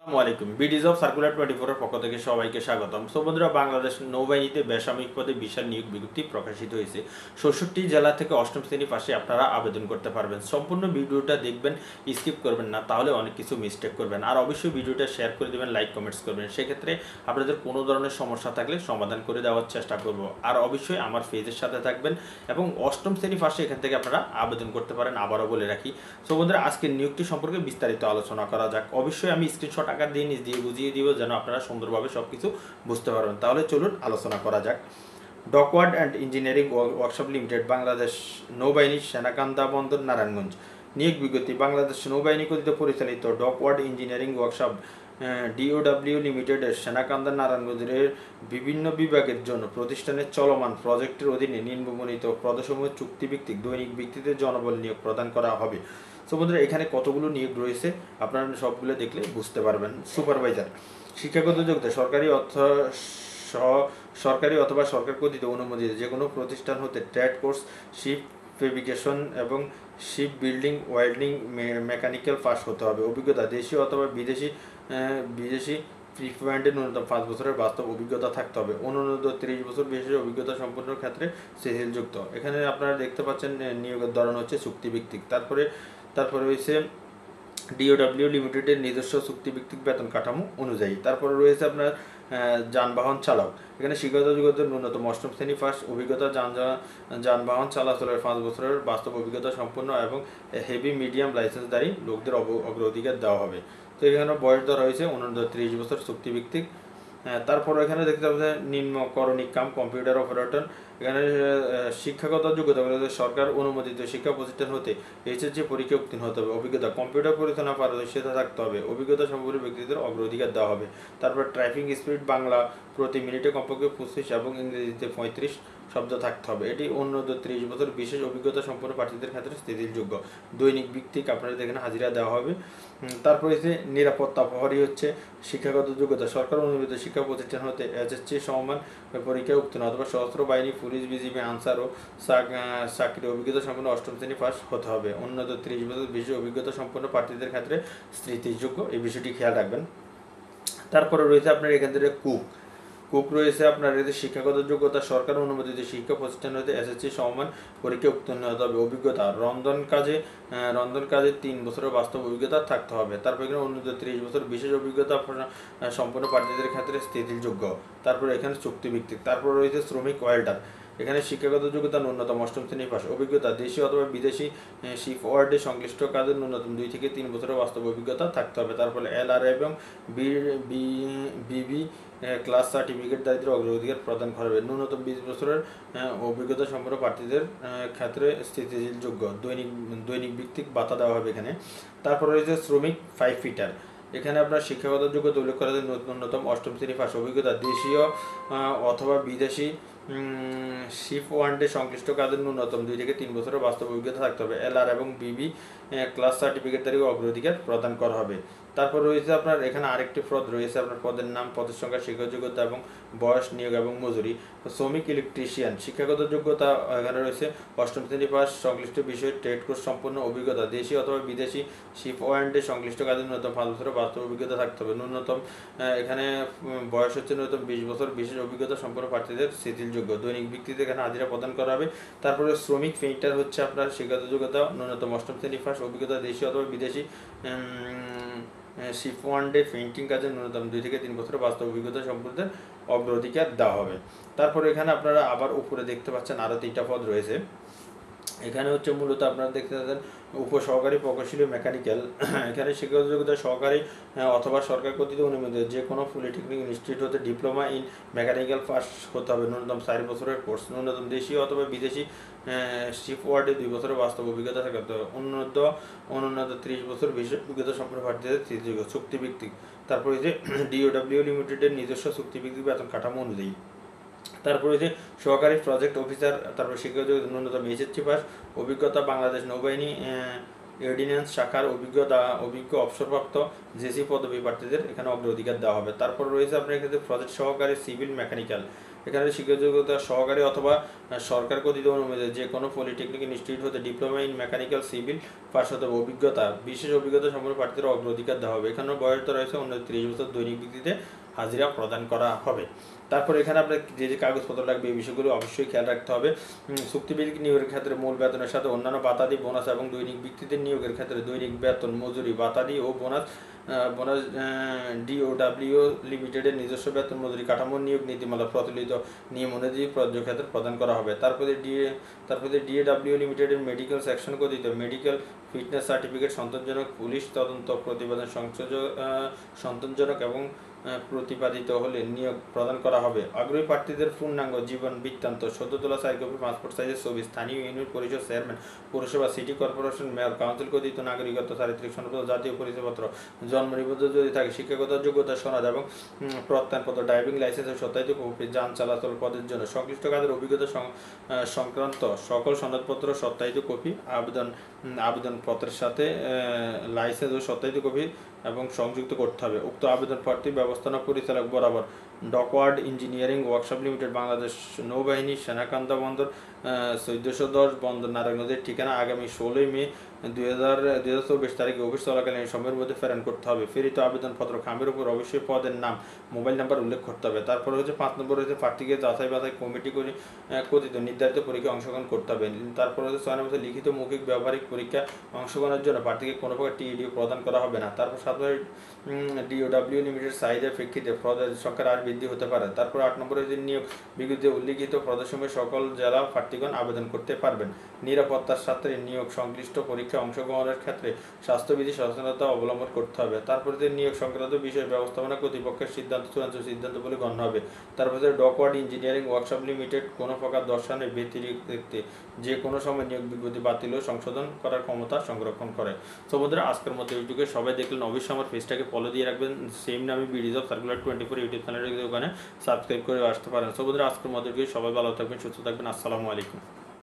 আসসালামাইকুম বিডিজ of circular 24 এর পক্ষ থেকে সবাইকে স্বাগতম। সো বন্ধুরা, বাংলাদেশ নৌবাহিনীতে বেসামরিক পদে বিশাল নিয়োগ বিজ্ঞপ্তি প্রকাশিত হয়েছে। ৬৬ জেলা থেকে অষ্টম শ্রেণী পাশে আপনারা আবেদন করতে পারবেন। সম্পূর্ণ ভিডিওটা দেখবেন, স্কিপ করবেন না, তাহলে অনেক কিছু মিস্টেক করবেন। আর অবশ্যই ভিডিওটা শেয়ার করে দেবেন, লাইক কমেন্টস করবেন। সেক্ষেত্রে আপনাদের কোনো ধরনের সমস্যা থাকলে সমাধান করে দেওয়ার চেষ্টা করব। আর অবশ্যই আমার পেজের সাথে থাকবেন এবং অষ্টম শ্রেণী পাশে এখান থেকে আপনারা আবেদন করতে পারেন, আবারও বলে রাখি। সো বন্ধুরা, আজকের নিয়োগটি সম্পর্কে বিস্তারিত আলোচনা করা যাক। অবশ্যই আমি স্ক্রিনশট আকার দিয়ে নিজ দিয়ে বুঝিয়ে দিব, যেন আপনারা সুন্দরভাবে সবকিছু বুঝতে পারবেন। তাহলে চলুন আলোচনা করা যাক। Dockyard and engineering workshop limited, Bangladesh নৌবাহিনী, সেনাকান্দা বন্দর, নারায়ণগঞ্জ। নিয়োগ বিজ্ঞপ্তি। বাংলাদেশ নৌবাহিনী কর্তৃক পরিচালিত ডকওয়ার্ড ইঞ্জিনিয়ারিং ওয়ার্কশপ ডিওডব্লিউ লিমিটেডের সেনাকান্দা নারায়ণগঞ্জের বিভিন্ন বিভাগের জন্য প্রতিষ্ঠানের চলমান প্রজেক্টের অধীনে নিম্নবর্ণিত পদসমূহ চুক্তিভিত্তিক দৈনিক ভিত্তিতে জনবল নিয়োগ প্রদান করা হবে। সো বন্ধুরা, এখানে কতগুলো নিয়োগ রয়েছে আপনারা সবগুলো দেখলে বুঝতে পারবেন। সুপারভাইজার, শিক্ষাগত যোগ্যতা সরকারি অথবা সরকার কর্তৃক অনুমোদিত যে কোনো প্রতিষ্ঠান হতে ট্রেড কোর্স, শিপ ফেব্রিকেশন এবং ship building, welding, mechanical pass হতে হবে। অভিজ্ঞতা, দেশীয় অথবা বিদেশি প্রিফারেন্টের ন্যূনতম 5 বছরের বাস্তব অভিজ্ঞতা থাকতে হবে। অনূর্ধ্ব 30 বছর বিশেষ অভিজ্ঞতা সম্পন্ন ক্ষেত্রে শিথিলযুক্ত। এখানে আপনারা দেখতে পাচ্ছেন নিয়োগের ধরন হচ্ছে চুক্তিভিত্তিক। তারপরে রয়েছে ডিওডব্লিউ লিমিটেডের নিজস্ব চুক্তিভিত্তিক বেতন কাঠামো অনুযায়ী। তারপরে রয়েছে আপনার যানবাহন চালক। এখানে শিক্ষাগত যোগ্যতার ন্যূনতম অষ্টম শ্রেণী পাস, অভিজ্ঞতা যানবাহন চলাচলের 5 বছরের বাস্তব অভিজ্ঞতা সম্পন্ন এবং হেভি মিডিয়াম লাইসেন্সধারী লোকদের অগ্রাধিকার দেওয়া হবে। তো এখানে বয়স ধরা হয়েছে অনূর্ধ্ব 30 বছর চুক্তিভিত্তিক। তারপর এখানে দেখতে পাচ্ছেন নিম্ন করণিক কাম কম্পিউটার অপারেটর। এখানে শিক্ষাগত যোগ্যতা বলতে সরকার অনুমোদিত শিক্ষা প্রতিষ্ঠান হতে এইচএসসি পরীক্ষা উত্তীর্ণ হতে হবে। অভিজ্ঞতা, কম্পিউটার পরিচালনা পারদর্শিতা থাকতে হবে। অভিজ্ঞতা সম্পন্ন ব্যক্তিদের অগ্রাধিকার দেওয়া হবে। তারপর ট্রাইপিং স্পিড বাংলা প্রতি মিনিটে কমপক্ষে 25 এবং ইংরেজিতে 35 শব্দ থাকতে হবে। এটি অনূর্ধ্ব 30 বছর বিশেষ অভিজ্ঞতা সম্পন্ন প্রার্থীদের ক্ষেত্রে স্থিতিযোগ্য। দৈনিক ভিত্তিক আপনাদের এখানে হাজিরা দেওয়া হবে। তারপরে যে নিরাপত্তা প্রহরী হচ্ছে শিক্ষাগত যোগ্যতা সরকার অনুমোদিত শিক্ষা প্রতিষ্ঠান হতে এসএসসি সমমান পরীক্ষায় উত্তীর্ণ অথবা সশস্ত্র বাহিনী, পুলিশ, বিজিবি, আনসার ও চাকরি অভিজ্ঞতা সম্পন্ন অষ্টম শ্রেণী পাস হতে হবে। অন্যত 30 বছর বেশি অভিজ্ঞতা সম্পন্ন প্রার্থীদের ক্ষেত্রে স্থিতিযোগ্য। এই বিষয়টি খেয়াল রাখবেন। তারপরে রয়েছে আপনার এখান থেকে কুক রয়েছে আপনার এদের শিক্ষাগত যোগ্যতা সরকার অনুমোদিত শিক্ষা প্রতিষ্ঠান হতে এসএসসি সমমান পরীক্ষা উত্তীর্ণ হতে হবে। অভিজ্ঞতা রন্ধন কাজে 3 বছরের বাস্তব অভিজ্ঞতা থাকতে হবে। তারপর এখানে অনূর্ধ্ব 30 বছর বিশেষ অভিজ্ঞতা সম্পন্ন প্রার্থীদের ক্ষেত্রে স্থিতিযোগ্য। তারপর এখানে চুক্তিভিত্তিক। তারপর রয়েছে শ্রমিক ওয়েল্ডার। এখানে শিক্ষাগত যোগ্যতা ন্যূনতম অষ্টম শ্রেণী পাস। অভিজ্ঞতা, দেশীয় অথবা বিদেশি শিপ ওয়ার্ডে সংশ্লিষ্ট কাজের ন্যূনতম 2 থেকে 3 বছরের বাস্তব অভিজ্ঞতা থাকতে হবে। তারপরে এলআর এবং বিবি ক্লাস সার্টিফিকেট দারিদ্র অগ্রাধিকার প্রদান করা হবে। ন্যূনতম 20 বছরের অভিজ্ঞতা সম্পন্ন প্রার্থীদের ক্ষেত্রে স্থিতিযোগ্য। দৈনিক ভিত্তিক ভাতা দেওয়া হবে এখানে। তারপর রয়েছে শ্রমিক 5 ফিটার। এখানে আপনার শিক্ষাগত যোগ্যতা উল্লেখ করা যায় ন্যূনতম অষ্টম শ্রেণী পাস। অভিজ্ঞতা, দেশীয় অথবা বিদেশি শিপ ওয়ান্ডে সংশ্লিষ্ট কাজের ন্যূনতম 2 থেকে 3 বছরের বাস্তব অভিজ্ঞতা থাকতে হবে। এলআর এবং বিবি ক্লাস সার্টিফিকেট তারিখে অগ্রাধিকার প্রদান করা হবে। তারপর রয়েছে আপনার এখানে আরেকটি পদ রয়েছে আপনার পদের নাম, পদের সংখ্যা, শিক্ষাগত যোগ্যতা এবং বয়স, নিয়োগ এবং মজুরি। শ্রমিক ইলেকট্রিশিয়ান, শিক্ষাগত যোগ্যতা এখানে রয়েছে অষ্টম শ্রেণী পাস, সংশ্লিষ্ট বিষয়ে ট্রেড কোর্স সম্পন্ন। অভিজ্ঞতা, দেশি অথবা বিদেশি শিপ ওয়ান্ডে সংশ্লিষ্ট কাজের ন্যূনতম 5 বছরের বাস্তব অভিজ্ঞতা থাকতে হবে। ন্যূনতম এখানে বয়স হচ্ছে ন্যূনতম 20 বছর বিশেষ অভিজ্ঞতা সম্পন্ন প্রার্থীদের শিথিলযোগ্য। দৈনিক ভিত্তিতে এখানে হাজিরা প্রদান করা হবে। তারপরে শ্রমিক পেইন্টার হচ্ছে আপনার শিক্ষাগত যোগ্যতা ন্যূনতম অষ্টম শ্রেণী পাস। অভিজ্ঞতা, দেশীয় অথবা বিদেশি শিপ ওয়ান্ডে পেইন্টিং কাজের ন্যূনতম 2 থেকে 3 বছরের বাস্তব অভিজ্ঞতা সম্পর্কে অগ্রাধিকার দেওয়া হবে। তারপরে এখানে আপনারা আবার উপরে দেখতে পাচ্ছেন আরও 3টা পদ রয়েছে। এখানে হচ্ছে মূলত আপনারা দেখতে পাচ্ছেন উপসহকারী প্রকৌশলী মেকানিক্যাল। এখানে শিক্ষাগত যোগ্যতা সহকারী অথবা সরকার কর্তৃক অনুমোদিত যে কোনো পলিটেকনিক ইনস্টিটিউট হতে ডিপ্লোমা ইন মেকানিক্যাল পাস হতে হবে। ন্যূনতম 4 বছরের কোর্স। ন্যূনতম দেশীয় অথবা বিদেশি শিপ ওয়ার্ডে 2 বছরের বাস্তব অভিজ্ঞতা থাকতে হবে। অন্যূনত 30 বছর বিশেষ অভিজ্ঞতা সম্পন্ন প্রার্থীদের স্থিতিযোগ্য। চুক্তিভিত্তিক। তারপরে যে ডিওডব্লিউ লিমিটেডের নিজস্ব চুক্তিভিত্তিক বেতন কাঠামো অনুযায়ী। তারপরে যে সহকারী প্রজেক্ট অফিসার। তারপর শিক্ষাগত ন্যূনতম এইচএসসি পাস। অভিজ্ঞতা, বাংলাদেশ নৌবাহিনী অর্ডিন্যান্স শাখার অভিজ্ঞ অবসরপ্রাপ্ত জেসি পদবী প্রার্থীদের এখানে অগ্রাধিকার দেওয়া হবে। তারপর রয়েছে আপনার এক্ষেত্রে প্রজেক্ট সহকারী সিভিল মেকানিক্যাল। এখানে শিক্ষাযোগ্যতা সহকারী অথবা সরকার কর্তৃক অনুমোদিত যে কোনো পলিটেকনিক ইনস্টিটিউট হতে diploma in mechanical civil pass হতে হবে। অভিজ্ঞতা, বিশেষ অভিজ্ঞতা সম্পন্ন প্রার্থীদের অগ্রাধিকার দেওয়া হবে। এখানে বয়স রয়েছে অন্য 30 বছর, দৈনিক ভিত্তিতে হাজিরা প্রদান করা হবে। তারপর এখানে আপনার যে যে কাগজপত্র লাগবে এই বিষয়গুলো অবশ্যই খেয়াল রাখতে হবে। চুক্তিভিত্তিক নিয়োগের ক্ষেত্রে মূল বেতনের সাথে অন্যান্য বাতাদি, বোনাস এবং দৈনিক ভিত্তিতে নিয়োগের ক্ষেত্রে দৈনিক বেতন, মজুরি, বাতাদি ও বোনাস ডিওডব্লিউ লিমিটেডের নিজস্ব বেতন মজুরি কাঠামো নিয়োগ নীতিমালা প্রচলিত নিয়ম অনুযায়ী প্রযোজ্য ক্ষেত্রে প্রদান করা হবে। তারপরে ডিএডব্লিউ লিমিটেডের মেডিকেল সেকশন কথিত মেডিকেল ফিটনেস সার্টিফিকেট সন্তোষজনক, পুলিশ তদন্ত প্রতিবেদন সন্তোষজনক এবং প্রতিপাদিত হলে নিয়োগ প্রদান করা হবে। আগ্রহী প্রার্থীদের পূর্ণাঙ্গ জীবন বৃত্তান্ত, সদ্য তোলা 4 কপি পাসপোর্ট সাইজের ছবি, স্থানীয় ইউনিয়ন পরিষদ চেয়ারম্যান, পৌরসভা, সিটি কর্পোরেশন, মেয়র, কাউন্সিল কর্তৃক নাগরিকত্ব, চারিত্রিক সনদপত্র, জাতীয় পরিচয়পত্র, জন্ম নিবন্ধন যদি থাকে, শিক্ষাগত যোগ্যতা সনদ এবং প্রত্যয়নপত্র, ড্রাইভিং লাইসেন্সের সত্যায়িত কপি, যান চলাচল পদের জন্য সংশ্লিষ্ট কাজের অভিজ্ঞতা সংক্রান্ত সকল সনদপত্র সত্যায়িত কপি, আবেদনপত্রের সাথে লাইসেন্স ও সত্যায়িত কপি এবং সংযুক্ত করতে হবে। উক্ত আবেদনপত্রটি ব্যবস্থাপনা পরিচালক বরাবর dockyard engineering workshop limited, Bangladesh নৌবাহিনী, সেনাকান্দা বন্দর, 1410 বন্দর, নারায়ণগঞ্জের ঠিকানা আগামী 16 মে 2024 তারিখে অফিস চলাকালীন সময়ের মধ্যে প্রেরণ করতে হবে। প্রেরিত আবেদনপত্র খামের উপর অবশ্যই পদের নাম, মোবাইল নাম্বার উল্লেখ করতে হবে। তারপর হচ্ছে 5 নম্বর হচ্ছে প্রার্থীকে যাচাই বাছাই কমিটি করে কথিত নির্ধারিত পরীক্ষায় অংশগ্রহণ করতে হবে। তারপর হচ্ছে 6 নম্বর লিখিত, মৌখিক, ব্যবহারিক পরীক্ষা অংশগ্রহণের জন্য প্রার্থীকে কোনো প্রকার টিইডিও প্রদান করা হবে না। তারপর 7 ডিওডব্লিউ লিমিটেড চাহিদার প্রেক্ষিতে পদের সংখ্যার আর বৃদ্ধি হতে পারে। তারপর 8 নম্বর হচ্ছে নিয়োগ বিজ্ঞপ্তিতে উল্লিখিত পদের সকল জেলা প্রার্থীগণ আবেদন করতে পারবেন। নিরাপত্তার সাথে নিয়োগ সংশ্লিষ্ট পরীক্ষায় অংশগ্রহণের ক্ষেত্রে স্বাস্থ্যবিধি সচেতনতা অবলম্বন করতে হবে। তারপরে নিয়োগ সংক্রান্ত বিষয় ব্যবস্থাপনা কর্তৃপক্ষের সিদ্ধান্ত চূড়ান্ত সিদ্ধান্ত বলে গণ্য হবে। তারপরে ডকওয়ার্ড ইঞ্জিনিয়ারিং ওয়ার্কশপ লিমিটেড কোনো প্রকার দর্শনের ব্যতিরিক্ত যে কোনো সময় নিয়োগ বিজ্ঞপ্তি বাতিল ও সংশোধন করার ক্ষমতা সংরক্ষণ করে। তো বন্ধুরা, আজকের মতো ইউটিউবে সবাই দেখলেন, অবশ্যই আমার পেজটাকে ফলো দিয়ে রাখবেন। সেম নামে বিডিজ অফ সার্কুলার 24 ইউটিউব চ্যানেলের ওখানে সাবস্ক্রাইব করে আসতে পারেন। তো বন্ধুরা, আজকের মতো সবাই ভালো থাকবেন, সুস্থ থাকবেন। আসসালামু আলাইকুম।